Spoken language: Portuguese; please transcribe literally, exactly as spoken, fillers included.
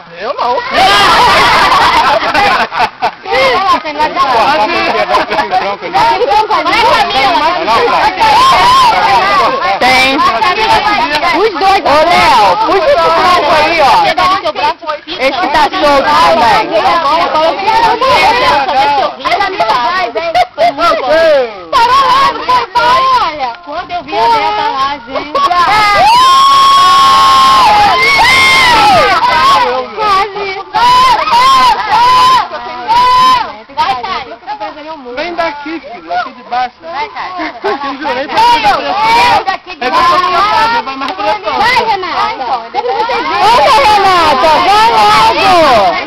Eu não. Tem. Os dois. Ô, Léo, puxa esse tronco aí, ó. Esse tá solto também. Parou lá, não foi bom, olha. Quando eu vi a Beta lá, gente. Vem daqui, filho, daqui de baixo. Vai, Caio. Eu jurei pra Eu, você. eu, daqui de É baixo. vai mais pra frente. Vai, Renata. Ô, Renata, vai logo!